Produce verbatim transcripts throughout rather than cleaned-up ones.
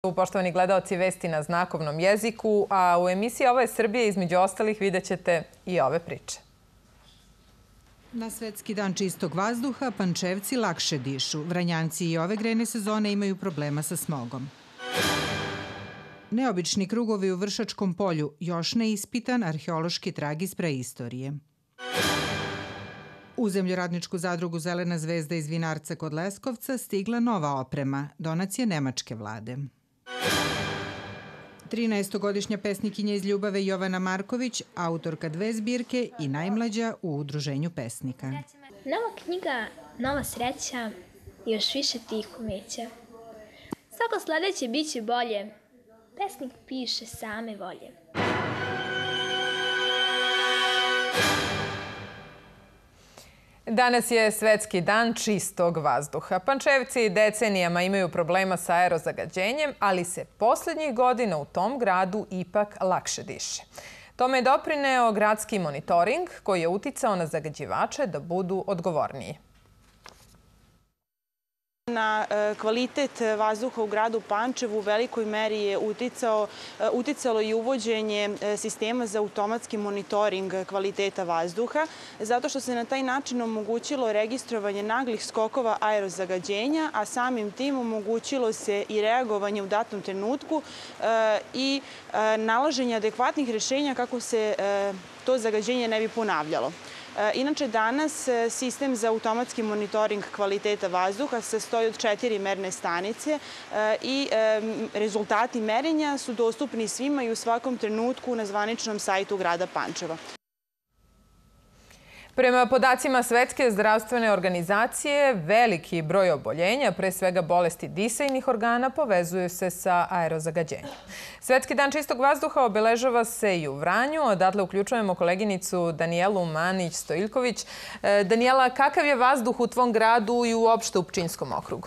Poštovani gledaoci Vesti na znakovnom jeziku, a u emisiji Ovo je Srbija između ostalih vidjet ćete i ove priče. Na Svetski dan čistog vazduha Pančevci lakše dišu. Vranjanci i ove grejne sezone imaju problema sa smogom. Neobični krugovi u Vršačkom polju, još neispitan arheološki trag iz preistorije. U zemljoradničku zadrugu Zelena zvezda iz Vinarca kod Leskovca stigla nova oprema, donacije nemačke vlade. trinaestogodišnja pesnikinja iz Ljubave Jovana Marković, autorka dve zbirke i najmlađa u udruženju pesnika. Nova knjiga, nova sreća i još više tih umeća. Svako sledeće bit će bolje. Pesnik piše same volje. Danas je Svetski dan čistog vazduha. Pančevci decenijama imaju problema sa aerozagađenjem, ali se poslednjih godina u tom gradu ipak lakše diše. Tome je doprineo gradski monitoring koji je uticao na zagađivače da budu odgovorniji. Na kvalitet vazduha u gradu Pančevu u velikoj meri je uticao, uticalo i uvođenje sistema za automatski monitoring kvaliteta vazduha, zato što se na taj način omogućilo registrovanje naglih skokova aerozagađenja, a samim tim omogućilo se i reagovanje u datom trenutku i nalaženje adekvatnih rešenja kako se to zagađenje ne bi ponavljalo. Inače, danas sistem za automatski monitoring kvaliteta vazduha sastoji od četiri merne stanice i rezultati merenja su dostupni svima i u svakom trenutku na zvaničnom sajtu grada Pančeva. Prema podacima Svetske zdravstvene organizacije, veliki broj oboljenja, pre svega bolesti disajnih organa, povezuju se sa aerozagađenjem. Svetski dan čistog vazduha obeležava se i u Vranju. Odatle uključujemo koleginicu Danijelu Manić-Stojiljković. Danijela, kakav je vazduh u tvom gradu i uopšte u Pčinjskom okrugu?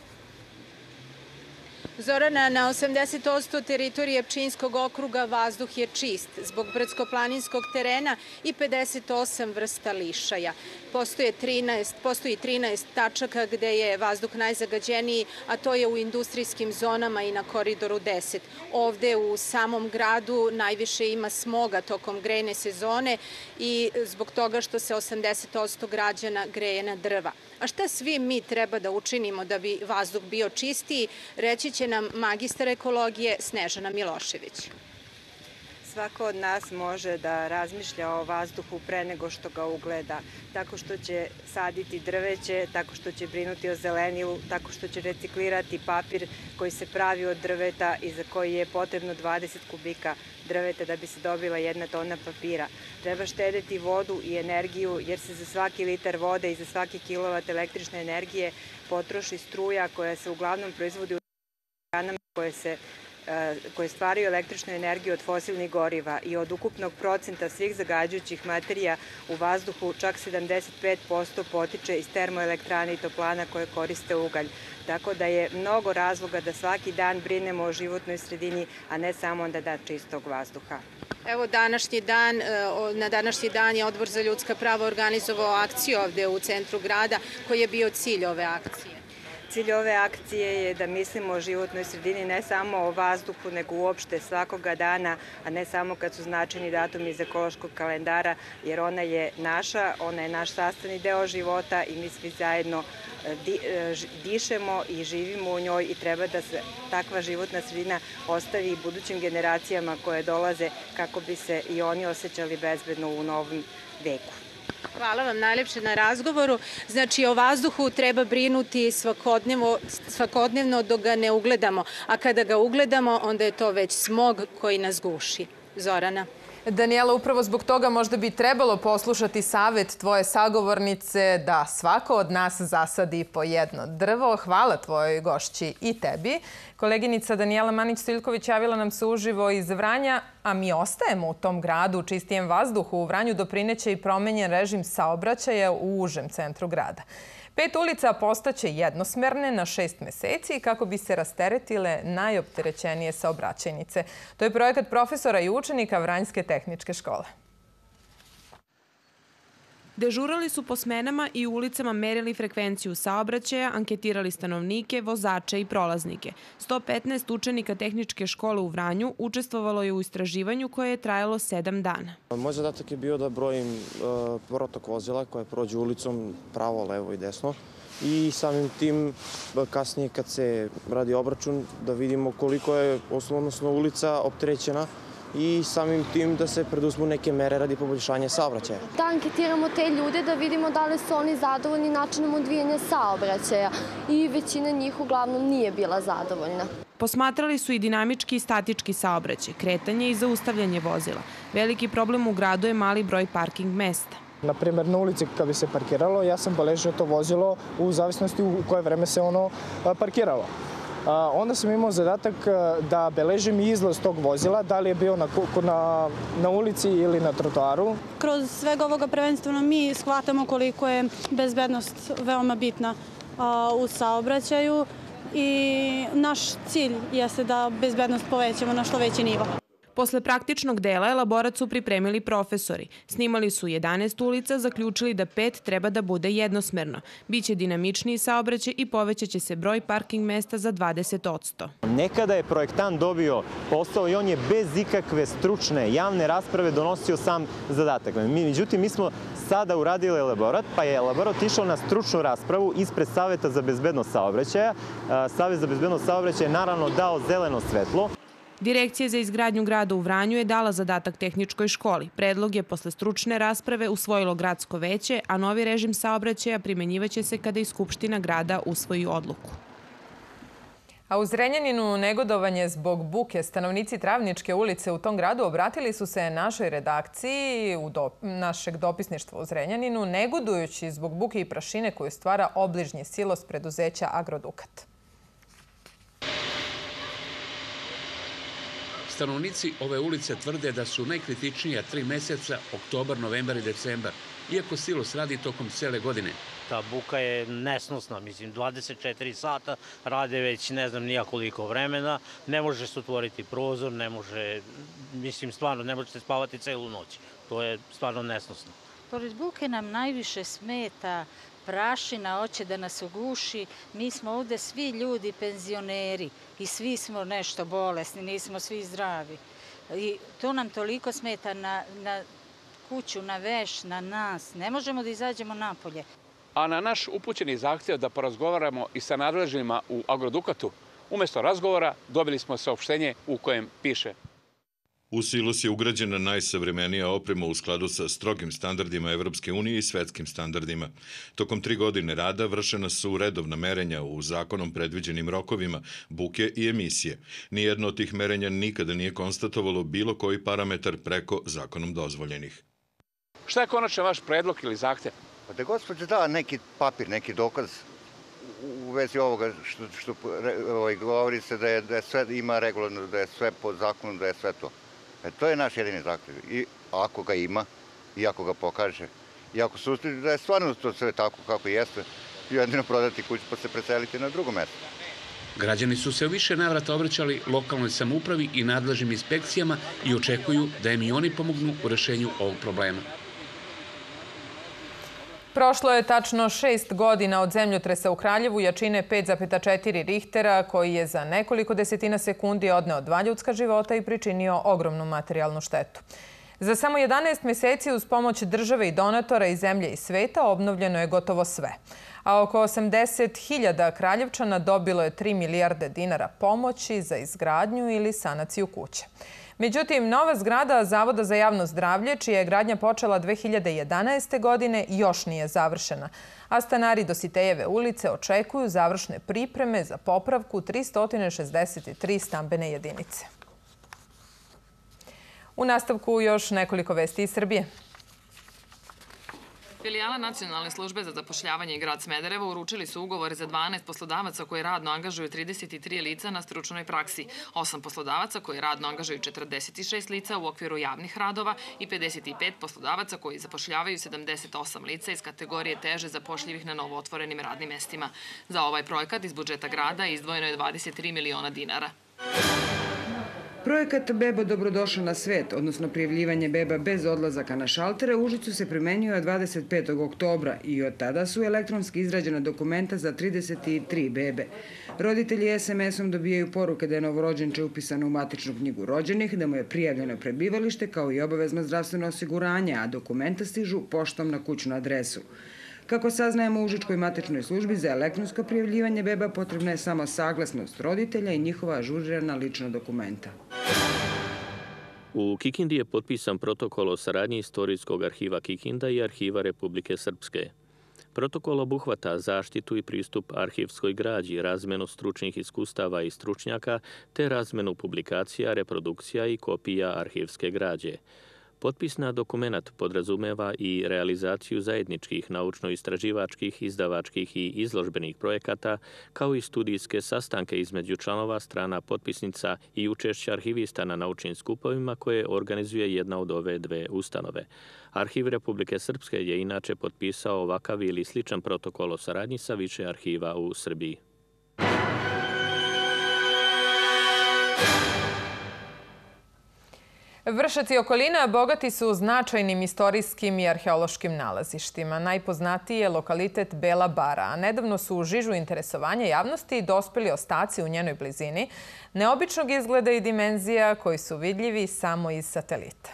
Zorana, na osamdeset posto teritorije Pčinjskog okruga vazduh je čist zbog brdsko-planinskog terena i pedeset osam vrsta lišaja. Postoji trinaest, postoji trinaest tačaka gde je vazduh najzagađeniji, a to je u industrijskim zonama i na Koridoru deset. Ovde u samom gradu najviše ima smoga tokom grejne sezone i zbog toga što se osamdeset posto građana greje na drva. A šta svi mi treba da učinimo da bi vazduh bio čistiji, reći će nam magistar ekologije Snežana Milošević. Svako od nas može da razmišlja o vazduhu pre nego što ga ugleda, tako što će saditi drveće, tako što će brinuti o zelenilu, tako što će reciklirati papir koji se pravi od drveta i za koji je potrebno dvadeset kubika drveta da bi se dobila jedna tona papira. Treba štedeti vodu i energiju jer se za svaki litar vode i za svaki kilovat električne energije potroši struja koja se uglavnom proizvodi u elektranama koje se koje stvaraju električnu energiju od fosilnih goriva i od ukupnog procenta svih zagađujućih materija u vazduhu čak sedamdeset pet posto potiče iz termoelektrane i toplana koje koriste ugalj. Tako da je mnogo razloga da svaki dan brinemo o životnoj sredini, a ne samo da dan čistog vazduha. Evo, današnji dan, na današnji dan je Odbor za ljudska prava organizovao akciju ovde u centru grada. Koji je bio cilj ove akcije? Cilj ove akcije je da mislimo o životnoj sredini, ne samo o vazduhu, nego uopšte svakoga dana, a ne samo kad su značajni datumi iz ekološkog kalendara, jer ona je naša, ona je naš sastavni deo života i mi svi zajedno dišemo i živimo u njoj i treba da se takva životna sredina ostavi budućim generacijama koje dolaze kako bi se i oni osjećali bezbedno u novom veku. Hvala vam najlepše na razgovoru. Znači, o vazduhu treba brinuti svakodnevno, svakodnevno dok ga ne ugledamo, a kada ga ugledamo, onda je to već smog koji nas guši. Zorana. Danijela, upravo zbog toga možda bi trebalo poslušati savet tvoje sagovornice da svako od nas zasadi po jedno drvo. Hvala tvojoj gošći i tebi. Koleginica Danijela Manić-Stojiljković javila nam se uživo iz Vranja, a mi ostajemo u tom gradu, u čistijem vazduhu. U Vranju doprineće i promenjen režim saobraćaja u užem centru grada. Pet ulica postaće jednosmerne na šest meseci kako bi se rasteretile najopterećenije saobraćajnice. To je projekat profesora i učenika Vranjske tehničke škole. Dežurali su po smenama i ulicama merili frekvenciju saobraćaja, anketirali stanovnike, vozače i prolaznike. sto petnaest učenika tehničke škole u Vranju učestvovalo je u istraživanju koje je trajalo sedam dana. Moj zadatak je bio da brojim protok vozila koje prođu ulicom pravo, levo i desno i samim tim kasnije kad se radi obračun da vidimo koliko je osnovno ulica opterećena i samim tim da se preduzmu neke mere radi poboljšanja saobraćaja. Da anketiramo te ljude da vidimo da li su oni zadovoljni načinom odvijanja saobraćaja i većina njih uglavnom nije bila zadovoljna. Posmatrali su i dinamički i statički saobraćaj, kretanje i zaustavljanje vozila. Veliki problem u gradu je mali broj parking mesta. Na primjer, na ulici kad bi se parkiralo, ja sam beležio to vozilo u zavisnosti u koje vreme se ono parkiralo. Onda sam imao zadatak da beležim izlaz tog vozila, da li je bio na, na, na ulici ili na trotoaru. Kroz svega ovoga prvenstveno mi shvatamo koliko je bezbednost veoma bitna a, u saobraćaju i naš cilj jeste da bezbednost povećamo na što veći nivo. Posle praktičnog dela elaborat su pripremili profesori. Snimali su jedanaest ulica, zaključili da pet treba da bude jednosmerno. Biće dinamičniji saobraćaj i povećaće se broj parking mesta za dvadeset posto. Nekada je projektant dobio posao i on je bez ikakve stručne javne rasprave donosio sam zadatak. Međutim, mi smo sada uradili elaborat, pa je elaborat išao na stručnu raspravu ispred Saveta za bezbednost saobraćaja. Savet za bezbednost saobraćaja je naravno dao zeleno svetlo. Direkcija za izgradnju grada u Vranju je dala zadatak tehničkoj školi. Predlog je posle stručne rasprave usvojilo gradsko veće, a novi režim saobraćaja primenjivaće se kada i Skupština grada usvoji odluku. A u Zrenjaninu negodovanje zbog buke. Stanovnici Travničke ulice u tom gradu obratili su se našoj redakciji u do, našeg dopisništva u Zrenjaninu, negodujući zbog buke i prašine koju stvara obližnji silos preduzeća Agrodukat. Stanovnici ove ulice tvrde da su najkritičnija tri meseca, oktobar, novembar i decembar, iako silos radi tokom cele godine. Ta buka je nesnosna, mislim, dvadeset četiri sata rade već ne znam nija koliko vremena, ne može se otvoriti prozor, ne može, mislim, stvarno, ne možete spavati celu noć. To je stvarno nesnosno. Pored buke nam najviše smeta prašina, hoće da nas uguši. Mi smo ovde svi ljudi penzioneri i svi smo nešto bolesni, nismo svi zdravi. I to nam toliko smeta na, na kuću, na veš, na nas. Ne možemo da izađemo napolje. A na naš upućeni zahtjev da porazgovaramo i sa nadležnima u Agrodukatu, umesto razgovora dobili smo saopštenje u kojem piše: U silos je ugrađena najsavremenija oprema u skladu sa strogim standardima Evropske unije i svetskim standardima. Tokom tri godine rada vršena su redovna merenja u zakonom predviđenim rokovima buke i emisije. Nijedno od tih merenja nikada nije konstatovalo bilo koji parametar preko zakonom dozvoljenih. Šta je konačno vaš predlog ili zahtev? Pa da gospođa da neki papir, neki dokaz u vezi ovoga što, što ovaj, govori se da je, da je sve ima regularno, da je sve po zakonu, da je sve to. E, to je naš jedini zaključ. I ako ga ima, i ako ga pokaže, i ako se ustavi da je stvarno to sve tako kako jeste, jedino prodati kuću pa se preseliti na drugo mesto. Građani su se u više navrata obraćali lokalnoj samoupravi i nadležnim inspekcijama i očekuju da im i oni pomognu u rešenju ovog problema. Prošlo je tačno šest godina od zemljotresa u Kraljevu jačine pet zarez četiri Richtera, koji je za nekoliko desetina sekundi odneo dva ljudska života i pričinio ogromnu materijalnu štetu. Za samo jedanaest meseci uz pomoć države i donatora iz zemlje i sveta obnovljeno je gotovo sve. A oko osamdeset hiljada Kraljevčana dobilo je tri milijarde dinara pomoći za izgradnju ili sanaciju kuće. Međutim, nova zgrada Zavoda za javno zdravlje, čija je gradnja počela dve hiljade jedanaeste. godine, još nije završena. A stanari Dositejeve ulice očekuju završne pripreme za popravku tristo šezdeset tri stambene jedinice. U nastavku još nekoliko vesti iz Srbije. Filijala Nacionalne službe za zapošljavanje i grad Smederevo uručili su ugovore za dvanaest poslodavaca koji radno angažuju trideset tri lica na stručnoj praksi, osam poslodavaca koji radno angažuju četrdeset šest lica u okviru javnih radova i pedeset pet poslodavaca koji zapošljavaju sedamdeset osam lica iz kategorije teže zapošljivih na novootvorenim radnim mestima. Za ovaj projekat iz budžeta grada izdvojeno je dvadeset tri miliona dinara. Projekat Bebo dobrodošla na svet, odnosno prijavljivanje beba bez odlazaka na šaltere, u Užicu se primenjuje od dvadeset petog oktobra i od tada su elektronski izrađena dokumenta za trideset tri bebe. Roditelji es em esom dobijaju poruke da je novorođenče upisano u matičnu knjigu rođenih, da mu je prijavljeno prebivalište kao i obavezno zdravstveno osiguranje, a dokumenta stižu poštom na kućnu adresu. Kako saznajemo u Užičkoj matičnoj službi, za elektronsko prijavljivanje beba potrebna je samo saglasnost roditelja i njihova ažurirana lična dokumenta. U Kikindi je potpisan protokol o saradnji Istorijskog arhiva Kikinda i Arhiva Republike Srpske. Protokol obuhvata zaštitu i pristup arhivskoj građi, razmenu stručnih iskustava i stručnjaka, te razmenu publikacija, reprodukcija i kopija arhivske građe. Potpisna dokumenat podrazumeva i realizaciju zajedničkih naučno-istraživačkih, izdavačkih i izložbenih projekata, kao i studijske sastanke između članova strana potpisnica i učešća arhivista na naučnim skupovima koje organizuje jedna od ove dve ustanove. Arhiv Republike Srpske je inače potpisao ovakav ili sličan protokol o saradnji sa više arhiva u Srbiji. Vršac i okolina bogati su značajnim istorijskim i arheološkim nalazištima. Najpoznatiji je lokalitet Bela bara, a nedavno su u žižu interesovanja javnosti dospeli ostaci u njenoj blizini, neobičnog izgleda i dimenzija koji su vidljivi samo iz satelita.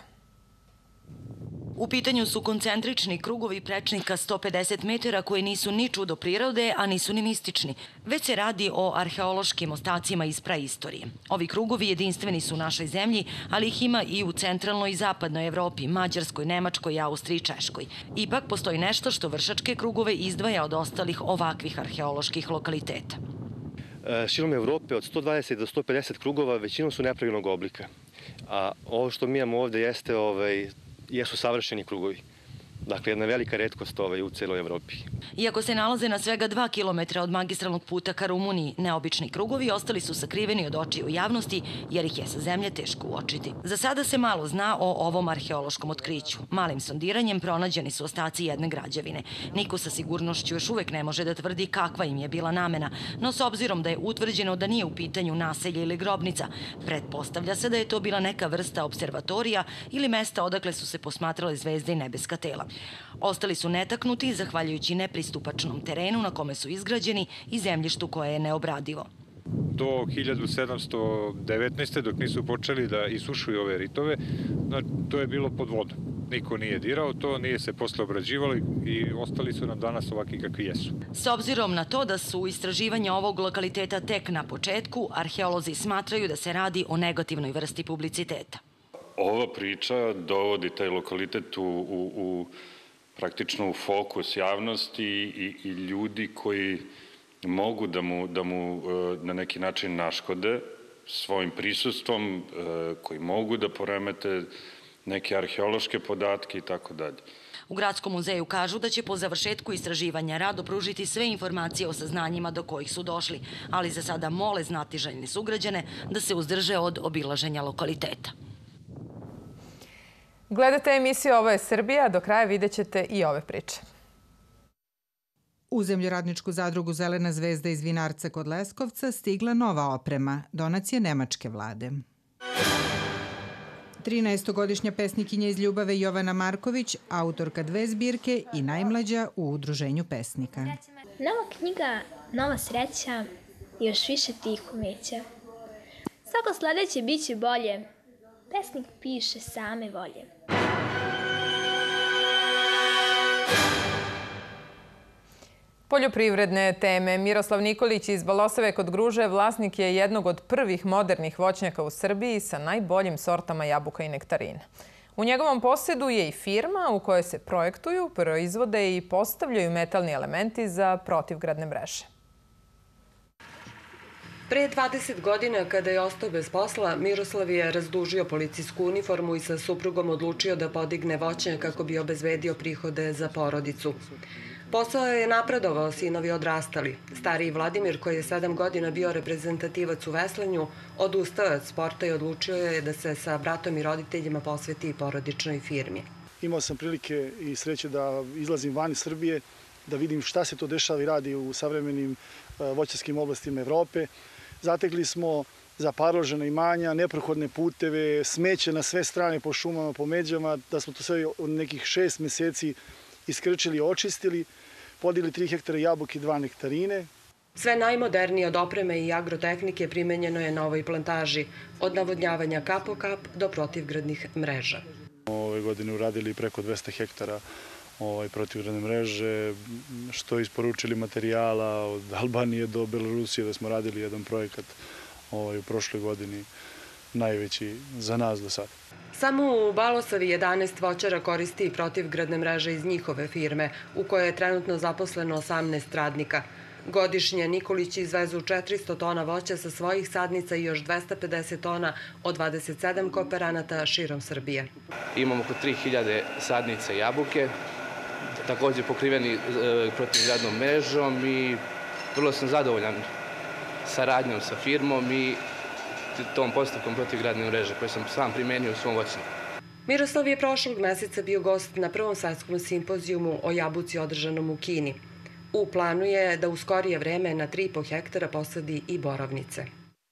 U pitanju su koncentrični krugovi prečnika sto pedeset metara koji nisu ni čudo prirode, a nisu ni mistični. Već se radi o arheološkim ostacima iz praistorije. Ovi krugovi jedinstveni su u našoj zemlji, ali ih ima i u centralnoj i zapadnoj Evropi, Mađarskoj, Nemačkoj, Austriji i Češkoj. Ipak postoji nešto što vršačke krugove izdvaja od ostalih ovakvih arheoloških lokaliteta. Širom Evrope od sto dvadeset do sto pedeset krugova većinom su nepravilnog oblika. A ovo što mi imamo ovde jeste ovaj, jesu savršeni krugovi. Dakle, jedna velika retkost ovaj u celoj Evropi. Iako se nalaze na svega dva kilometra od magistralnog puta ka Rumuniji, neobični krugovi ostali su sakriveni od očiju javnosti, jer ih je sa zemlje teško uočiti. Za sada se malo zna o ovom arheološkom otkriću. Malim sondiranjem pronađeni su ostaci jedne građevine. Niko sa sigurnošću još uvek ne može da tvrdi kakva im je bila namena, no s obzirom da je utvrđeno da nije u pitanju naselje ili grobnica, pretpostavlja se da je to bila neka vrsta observatorija ili mesta odakle su se posmatrale zvezde i nebeska tela. Ostali su netaknuti zahvaljujući nepristupačnom terenu na kome su izgrađeni i zemljištu koje je neobradivo. Do hiljadu sedamsto devetnaeste. dok nisu počeli da isušuju ove ritove, to je bilo pod vodom. Niko nije dirao to, nije se posle obrađivalo i ostali su nam danas ovakvi kakvi jesu. S obzirom na to da su istraživanja ovog lokaliteta tek na početku, arheolozi smatraju da se radi o negativnoj vrsti publiciteta. Ova priča dovodi taj lokalitet u, u, u praktično u fokus javnosti i, i ljudi koji mogu da mu, da mu na neki način naškode svojim prisustvom, koji mogu da poremete neke arheološke podatke i tako dalje. U Gradskom muzeju kažu da će po završetku istraživanja rado pružiti sve informacije o saznanjima do kojih su došli, ali za sada mole znatiželjne sugrađane da se uzdrže od obilaženja lokaliteta. Gledate emisiju Ovo je Srbija, do kraja vidjet ćete i ove priče. U zemljoradničku zadrugu Zelena zvezda iz Vinarca kod Leskovca stigla nova oprema, donacije nemačke vlade. trinaestogodišnja pesnikinja iz Ljubave Jovana Marković, autorka dve zbirke i najmlađa u udruženju pesnika. Nova knjiga, nova sreća i još više tih umeća. Svako sledeće bit će bolje. Pesnik piše same volje. Poljoprivredne teme. Miroslav Nikolić iz Balosave kod Gruže vlasnik je jednog od prvih modernih voćnjaka u Srbiji sa najboljim sortama jabuka i nektarina. U njegovom posjedu je i firma u kojoj se projektuju, proizvode i postavljaju metalni elementi za protivgradne mreže. Pre dvadeset godina, kada je ostao bez posla, Miroslav je razdužio policijsku uniformu i sa suprugom odlučio da podigne voćnjak kako bi obezbedio prihode za porodicu. Posao je napredovao, sinovi odrastali. Stariji Vladimir, koji je sedam godina bio reprezentativac u veslanju, odustao je od sporta i odlučio je da se sa bratom i roditeljima posveti porodičnoj firmi. Imao sam prilike i sreće da izlazim van iz Srbije, da vidim šta se to dešava i radi u savremenim voćarskim oblastima Evrope. Zatekli smo zaparložena imanja, neprohodne puteve, smeće na sve strane po šumama, po međama, da smo to sve od nekih šest meseci iskrčili, očistili, podigli tri hektara jabuke i dva nektarine. Sve najmodernije od opreme i agrotehnike primenjeno je na ovoj plantaži, od navodnjavanja kap po kap do protivgradnih mreža. Ove godine uradili preko dvesta hektara protivgradne mreže, što isporučili materijala od Albanije do Belorusije, da smo radili jedan projekat u prošloj godini, najveći za nas do sada. Samo u Balosavi jedanaest voćara koristi protivgradne mreže iz njihove firme, u kojoj je trenutno zaposleno osamnaest radnika. Godišnje Nikolići izvezu četiristo tona voća sa svojih sadnica i još dvesta pedeset tona od dvadeset sedam kooperanata širom Srbije. Imamo oko tri hiljade sadnica jabuke, također pokriveni protivgradnom mrežom i vrlo sam zadovoljan saradnjom sa firmom i tom postupkom protivgradne mreže koje sam sam primenio u svom voćniku. Miroslav je prošlog meseca bio gost na prvom svetskom simpozijumu o jabuci održanom u Kini. U planu je da u skorije vreme na tri i po hektara posadi i borovnice.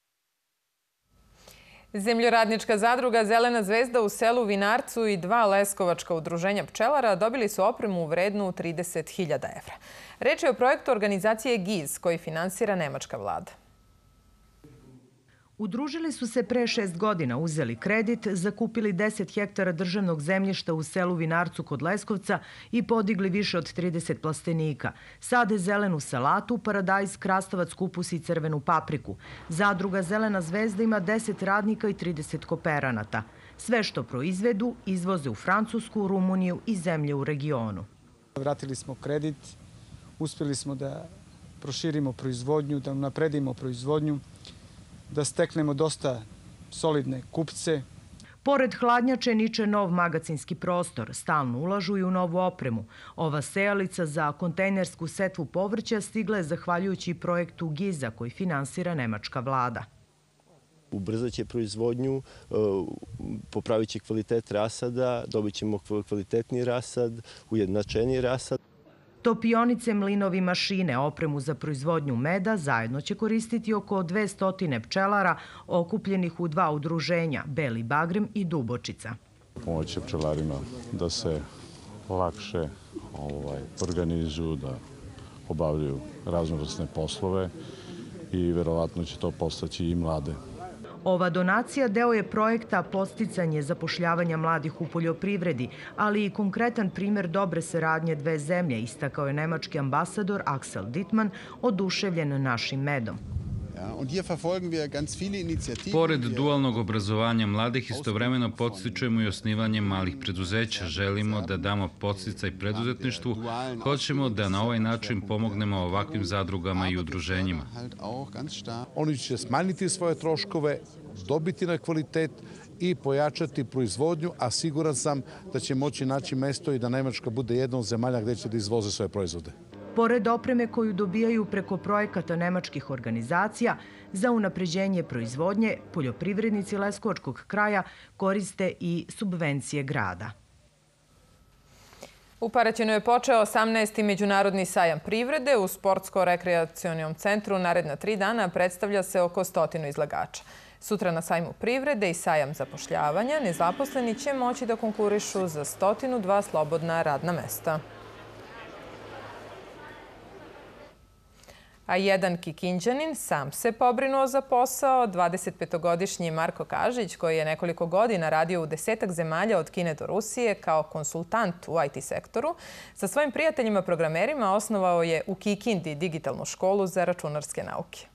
Zemljoradnička zadruga Zelena zvezda u selu Vinarcu i dva leskovačka udruženja pčelara dobili su opremu vrednu trideset hiljada evra. Reč je o projektu organizacije G I Z koji finansira nemačka vlada. Udružili su se pre šest godina, uzeli kredit, zakupili deset hektara državnog zemljišta u selu Vinarcu kod Leskovca i podigli više od trideset plastenika. Sade zelenu salatu, paradajz, krastavac, kupus i crvenu papriku. Zadruga Zelena zvezda ima deset radnika i trideset kooperanata. Sve što proizvedu izvoze u Francusku, Rumuniju i zemlje u regionu. Vratili smo kredit, uspjeli smo da proširimo proizvodnju, da napredimo proizvodnju, da steknemo dosta solidne kupce. Pored hladnjače niče nov magacinski prostor, stalno ulažu i u novu opremu. Ova sejalica za kontejnersku setvu povrća stigla je zahvaljujući projektu G I Z-a koji finansira nemačka vlada. Ubrzat će proizvodnju, popravit će kvalitet rasada, dobit ćemo kvalitetni rasad, ujednačeni rasad. Topionice, mlinovi, mašine, opremu za proizvodnju meda zajedno će koristiti oko dvesta pčelara okupljenih u dva udruženja, Beli Bagrem i Dubočica. Pomoć će pčelarima da se lakše organizuju, da obavljaju raznovrsne poslove i verovatno će to postaći i mlade. Ova donacija deo je projekta podsticanje zapošljavanja mladih u poljoprivredi, ali i konkretan primjer dobre saradnje dve zemlje, istakao je nemački ambasador Axel Dittmann, oduševljen našim medom. Pored dualnog obrazovanja mladih, istovremeno podstičujemo i osnivanje malih preduzeća. Želimo da damo podsticaj preduzetništvu. Hoćemo da na ovaj način pomognemo ovakvim zadrugama i udruženjima. Oni će smanjiti svoje troškove, dobiti na kvalitet i pojačati proizvodnju, a siguran sam da će moći naći mesto i da Nemačka bude jedna od zemalja gdje će da izvoze svoje proizvode. Pored opreme koju dobijaju preko projekata nemačkih organizacija za unapređenje proizvodnje, poljoprivrednici Leskovačkog kraja koriste i subvencije grada. U Paraćinu je počeo osamnaesti Međunarodni sajam privrede. U sportsko-rekreacionom centru naredna tri dana predstavlja se oko stotinu izlagača. Sutra na sajmu privrede i sajam zapošljavanja nezaposleni će moći da konkurišu za stotinu dva slobodna radna mesta. A jedan Kikinđanin sam se pobrinuo za posao. dvadesetpetogodišnji Marko Kažić, koji je nekoliko godina radio u desetak zemalja od Kine do Rusije kao konsultant u I T sektoru, sa svojim prijateljima programerima osnovao je u Kikindi digitalnu školu za računarske nauke.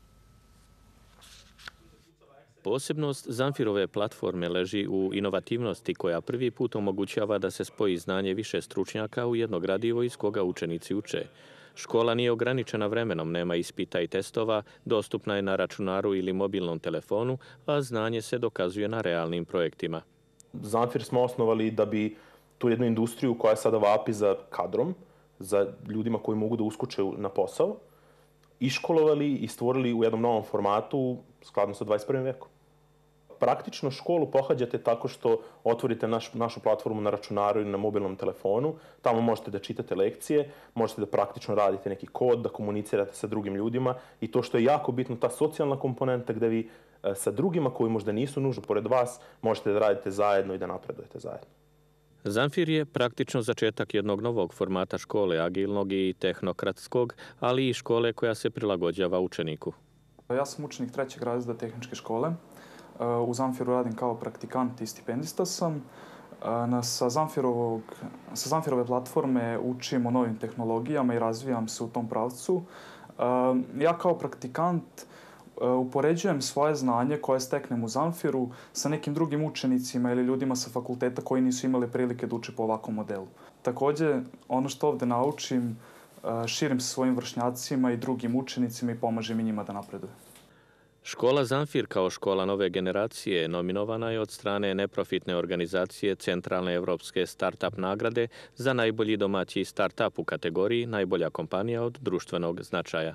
Posebnost Zamfirove platforme leži u inovativnosti koja prvi put omogućava da se spoji znanje više stručnjaka u jedno gradivo iz koga učenici uče. Škola nije ograničena vremenom, nema ispita i testova, dostupna je na računaru ili mobilnom telefonu, a znanje se dokazuje na realnim projektima. Zamfir smo osnovali da bi tu jednu industriju koja je sada vapi za kadrom, za ljudima koji mogu da uskoče na posao, iškolovali i stvorili u jednom novom formatu skladno sa dvadeset prvim vekom. Praktično školu pohađate tako što otvorite naš, našu platformu na računaru ili na mobilnom telefonu. Tamo možete da čitate lekcije, možete da praktično radite neki kod, da komunicirate sa drugim ljudima i to što je jako bitno, ta socijalna komponenta gde vi sa drugima koji možda nisu nužno pored vas, možete da radite zajedno i da napredujete zajedno. Zamfir je praktično začetak jednog novog formata škole, agilnog i tehnokratskog, ali i škole koja se prilagođava učeniku. Ja sam učenik trećeg razreda tehničke škole. U Zamfiru radim kao praktikant i stipendista sam. Sa Zamfirove platforme učim o novim tehnologijama i razvijam se u tom pravcu. Ja kao praktikant upoređujem svoje znanje koje steknem u Zamfiru sa nekim drugim učenicima ili ljudima sa fakulteta koji nisu imali prilike da uče po ovakvom modelu. Također, ono što ovde naučim, širim se svojim vršnjacima i drugim učenicima i pomažem i njima da napreduju. Škola Zamfir kao škola nove generacije nominovana je od strane neprofitne organizacije Centralne evropske start-up nagrade za najbolji domaći start-up u kategoriji najbolja kompanija od društvenog značaja.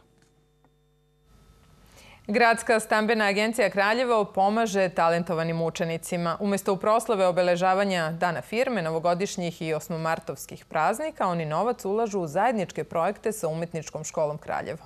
Gradska stambena agencija Kraljevo pomaže talentovanim učenicima. Umjesto u proslave obeležavanja Dana firme, novogodišnjih i osmomartovskih praznika, oni novac ulažu u zajedničke projekte sa Umetničkom školom Kraljevo.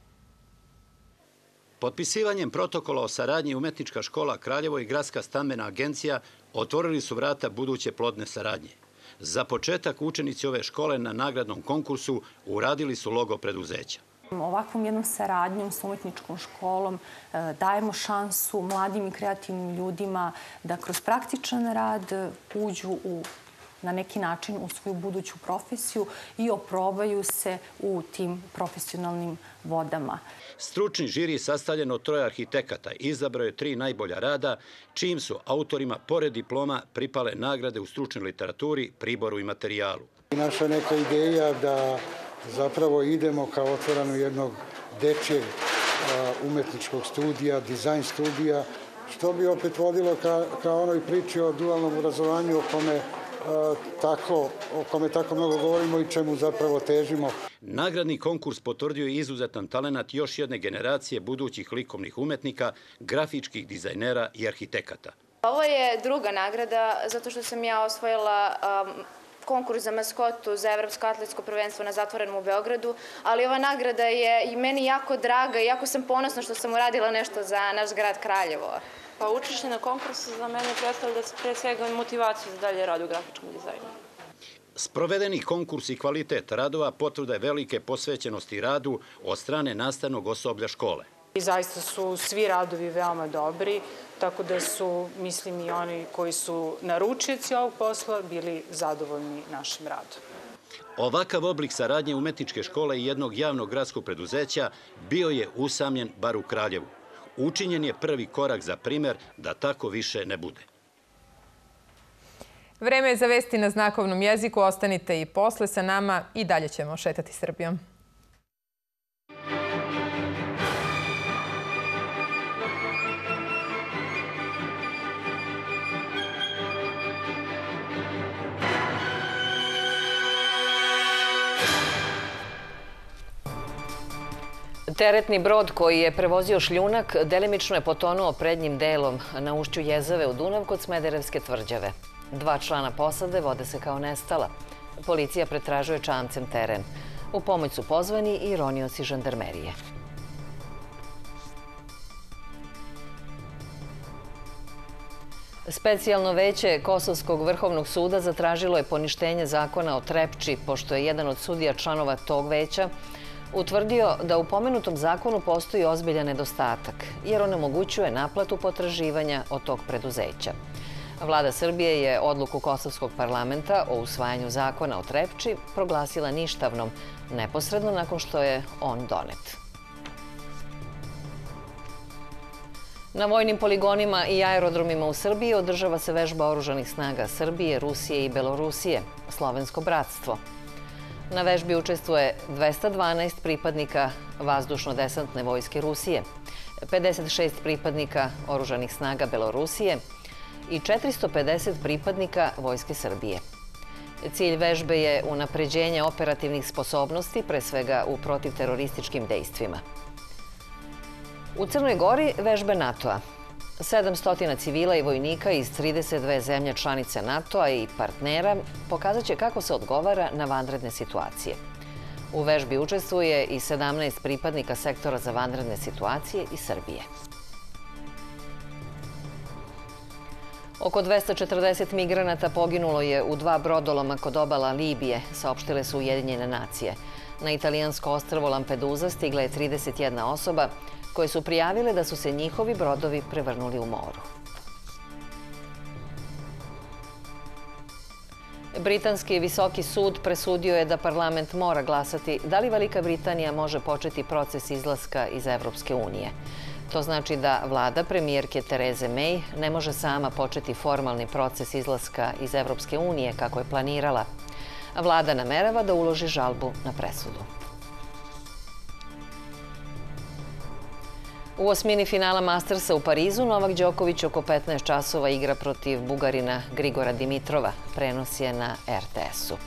Potpisivanjem protokola o saradnji Umetnička škola Kraljevo i Gradska stambena agencija otvorili su vrata buduće plodne saradnje. Za početak učenici ove škole na nagradnom konkursu uradili su logo preduzeća. Ovakvom jednom saradnjom s Umetničkom školom dajemo šansu mladim i kreativnim ljudima da kroz praktičan rad uđu u na neki način u svoju buduću profesiju i oprobaju se u tim profesionalnim vodama. Stručni žiri sastavljen od troje arhitekata izabrao je tri najbolja rada, čijim su autorima pored diploma pripale nagrade u stručnoj literaturi, priboru i materijalu. Naša neka ideja da zapravo idemo kao otvaranu jednog dečjeg umetničkog studija, dizajn studija, što bi opet vodilo ka onoj priči o dualnom obrazovanju o kome tako, o kome tako mnogo govorimo i čemu zapravo težimo. Nagradni konkurs potvrdio je izuzetan talenat još jedne generacije budućih likovnih umetnika, grafičkih dizajnera i arhitekata. Ovo je druga nagrada zato što sam ja osvojila konkurs za maskotu za Evropsko atletsko prvenstvo na zatvorenom u Beogradu, ali ova nagrada je i meni jako draga i jako sam ponosna što sam uradila nešto za naš grad Kraljevo. Pa učešće na konkursu za mene predstavlja pre svega motivaciju za dalje rad u grafičkom dizajnu. Sprovedeni konkurs i kvalitet radova potvrda je velike posvećenosti radu od strane nastavnog osoblja škole. I zaista su svi radovi veoma dobri, tako da su, mislim, i oni koji su naručioci ovog posla bili zadovoljni našim radom. Ovakav oblik saradnje Umetničke škole i jednog javnog gradskog preduzeća bio je usamljen bar u Kraljevu. Učinjen je prvi korak za primer da tako više ne bude. Vreme je za vesti na znakovnom jeziku. Ostanite i posle sa nama i dalje ćemo šetati Srbijom. Teretni brod koji je prevozio šljunak delimično je potonuo prednjim delom na ušću Jezave u Dunav kod Smederevske tvrđave. Dva člana posade vode se kao nestala. Policija pretražuje čamcem teren. U pomoć su pozvani i ronioci žandarmerije. Specijalno veće Kosovskog vrhovnog suda zatražilo je poništenje zakona o Trepči, pošto je jedan od sudija članova tog veća utvrdio da u pomenutom zakonu postoji ozbiljan nedostatak, jer on omogućuje naplatu potraživanja od tog preduzeća. Vlada Srbije je odluku Kosovskog parlamenta o usvajanju zakona o Trepči proglasila ništavnom neposredno nakon što je on donet. Na vojnim poligonima i aerodromima u Srbiji održava se vežba oružanih snaga Srbije, Rusije i Belorusije, Slovensko bratstvo. Na vežbi učestvuje dvesta dvanaest pripadnika vazdušno-desantne vojske Rusije, pedeset šest pripadnika oružanih snaga Belorusije i četiristo pedeset pripadnika vojske Srbije. Cilj vežbe je unapređenje operativnih sposobnosti, pre svega u protivterorističkim dejstvima. U Crnoj Gori vežbe NATO-a. sedamsto civila i vojnika iz trideset dve zemlje članice NATO-a i partnera pokazat će kako se odgovara na vanredne situacije. U vežbi učestvuje i sedamnaest pripadnika sektora za vanredne situacije iz Srbije. Oko dvesta četrdeset migranata poginulo je u dva brodoloma kod obala Libije, saopštile su Ujedinjene nacije. Na italijansko ostrvo Lampedusa stigla je trideset jedna osoba koje su prijavile da su se njihovi brodovi prevrnuli u moru. Britanski visoki sud presudio je da parlament mora glasati da li Velika Britanija može početi proces izlaska iz Evropske unije. To znači da vlada premijerke Tereze May ne može sama početi formalni proces izlaska iz Evropske unije kako je planirala. Vlada namerava da uloži žalbu na presudu. U osmini finala Mastersa u Parizu Novak Đoković oko petnaest časova igra protiv Bugarina Grigora Dimitrova. Prenos je na er te esu.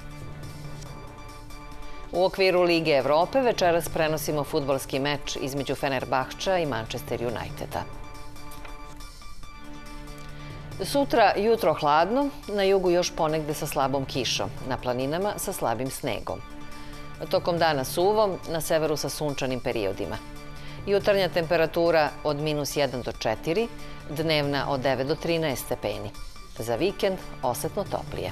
U okviru Lige Evrope večeras prenosimo fudbalski meč između Fenerbahča i Manchester Uniteda. Sutra jutro hladno, na jugu još ponegde sa slabom kišom, na planinama sa slabim snegom. Tokom dana suvo, na severu sa sunčanim periodima. Jutarnja temperatura od minus jedan do četiri, dnevna od devet do trinaest stepeni. Za vikend osetno toplije.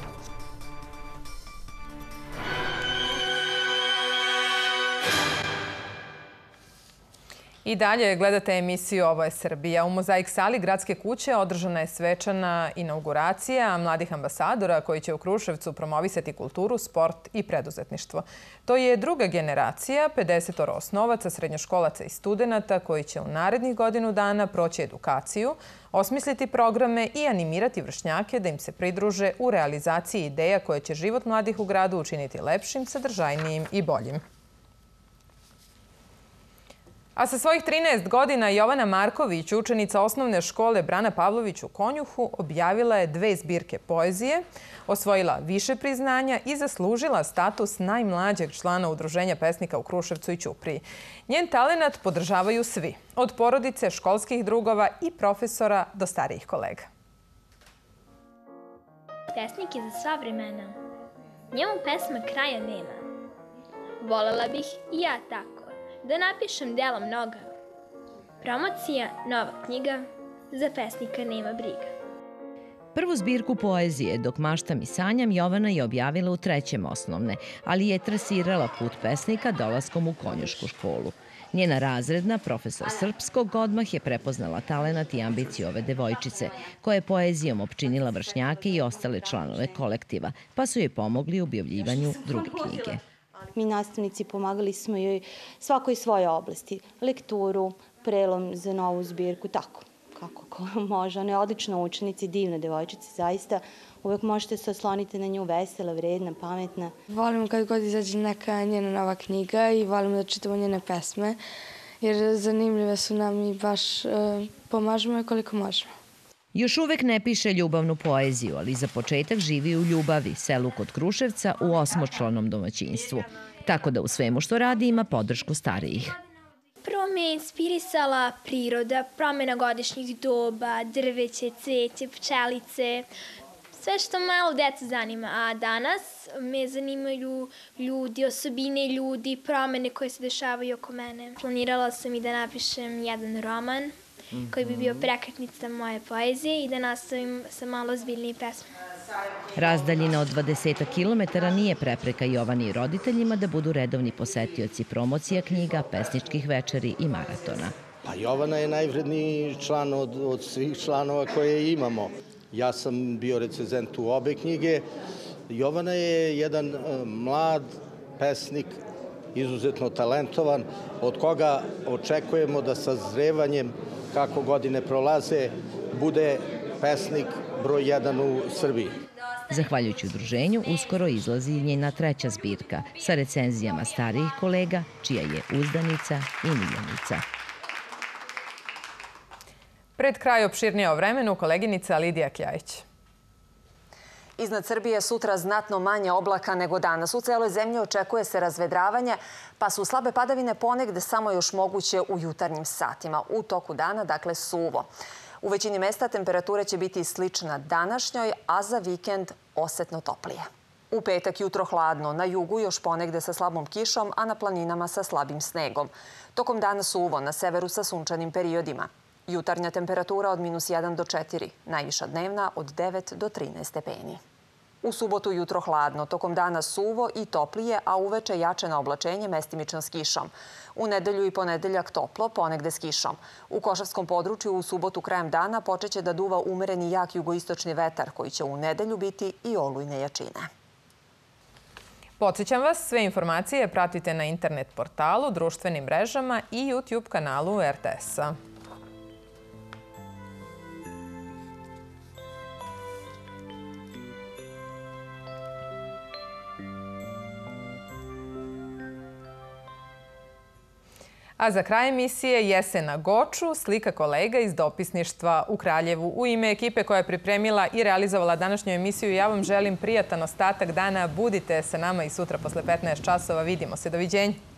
I dalje gledate emisiju Ovo je Srbija. U Mozaik sali Gradske kuće održana je svečana inauguracija mladih ambasadora koji će u Kruševcu promovisati kulturu, sport i preduzetništvo. To je druga generacija, pedeset osnovaca, srednjoškolaca i studenata koji će u narednih godinu dana proći edukaciju, osmisliti programe i animirati vršnjake da im se pridruže u realizaciji ideja koje će život mladih u gradu učiniti lepšim, sadržajnijim i boljim. A sa svojih trinaest godina Jovana Marković, učenica osnovne škole Brana Pavlović u Konjuhu, objavila je dve zbirke poezije, osvojila više priznanja i zaslužila status najmlađeg člana Udruženja pesnika u Kruševcu i Ćupriji. Njen talenat podržavaju svi, od porodice, školskih drugova i profesora do starijih kolega. Pesnik je za sva vremena. Njemu pesma kraja nema. Volela bih i ja tako da napišem dela mnoga. Promocija, nova knjiga, za pesnika nema briga. Prvu zbirku poezije Dok maštam i sanjam Jovana je objavila u trećem osnovne, ali je trasirala put pesnika dolaskom u konjušku školu. Njena razredna, profesor srpskog, odmah je prepoznala talenat i ambiciju ove devojčice, koja je poezijom opčinila vršnjake i ostale članove kolektiva, pa su joj pomogli u objavljivanju druge knjige. Mi nastavnici pomagali smo joj svakoj svoje oblasti, lekturu, prelom za novu zbirku, tako, kako ko može. Ona je odlična učenica i divna devojčica, zaista. Uvek možete se osloniti na nju, vesela, vredna, pametna. Volim kad god izađe neka njena nova knjiga i volim da čitamo njene pesme, jer zanimljive su nam i baš pomažemo je koliko možemo. Još uvek ne piše ljubavnu poeziju, ali za početak živi u Ljubavi, selu kod Kruševca, u osmočlanom domaćinstvu. Tako da u svemu što radi ima podršku starijih. Prvo me je inspirisala priroda, promjena godišnjih doba, drveće, cveće, pčelice, sve što malo deca zanima. A danas me zanimaju ljudi, osobine ljudi, promjene koje se dešavaju oko mene. Planirala sam i da napišem jedan roman koji bi bio prekretnica moje poezije i da nastavim sa malo ozbiljnije pesme. Razdaljina od dvadeset kilometara nije prepreka Jovani i roditeljima da budu redovni posetioci promocija knjiga, pesničkih večeri i maratona. Pa Jovana je najvredniji član od, od svih članova koje imamo. Ja sam bio recenzent u obe knjige. Jovana je jedan mlad pesnik, izuzetno talentovan, od koga očekujemo da sa zrevanjem, kako godine prolaze, bude pesnik broj jedan u Srbiji. Zahvaljujući udruženju, uskoro izlazi njena treća zbirka sa recenzijama starijih kolega, čija je uzdanica i miljenica. Pred kraj opširnije o vremenu, koleginica Lidija Kljajić. Iznad Srbije sutra znatno manje oblaka nego danas. U celoj zemlji očekuje se razvedravanje, pa su slabe padavine ponegde samo još moguće u jutarnjim satima. U toku dana, dakle, suvo. U većini mesta temperatura će biti slična današnjoj, a za vikend osetno toplije. U petak jutro hladno, na jugu još ponegde sa slabom kišom, a na planinama sa slabim snegom. Tokom dana suvo, na severu sa sunčanim periodima. Jutarnja temperatura od minus jedan do četiri, najviša dnevna od devet do trinaest stepeni. U subotu jutro hladno, tokom dana suvo i toplije, a uveče jače na oblačenje mestimično s kišom. U nedelju i ponedeljak toplo, ponegde s kišom. U Košavskom području u subotu krajem dana počeće da duva umereni jak jugoistočni vetar, koji će u nedelju biti i olujne jačine. Podsjećam vas, sve informacije pratite na internet portalu, društvenim mrežama i YouTube kanalu R T S-a. A za kraj emisije Jesen na Goču, slika kolega iz dopisništva u Kraljevu. U ime ekipe koja je pripremila i realizovala današnju emisiju, ja vam želim prijatan ostatak dana. Budite sa nama i sutra posle petnaest časova. Vidimo se. Doviđenja.